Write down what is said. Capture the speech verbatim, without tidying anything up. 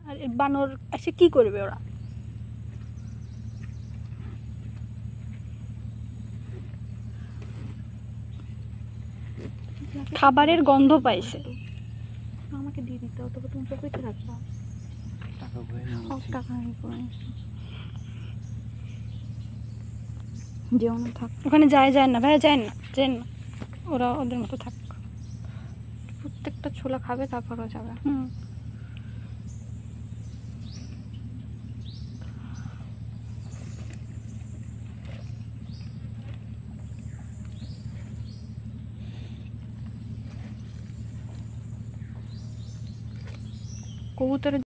আর এর বানর এসে কি করবে ওরা? খাবারের গন্ধ পাইছে। আমাকে দিয়ে দিতে হবে, তবে তুমি পকেটে রাখবা। টাকা বয়ে সব টাকা আমি করে যেও না, থাক ওখানে যায় যায় না ভাইয়া, যায় না, যায় না, ওরা ওদের মতো থাক। প্রত্যেকটা ছোলা খাবে তারপরও যাবে। হুম। কবুতরের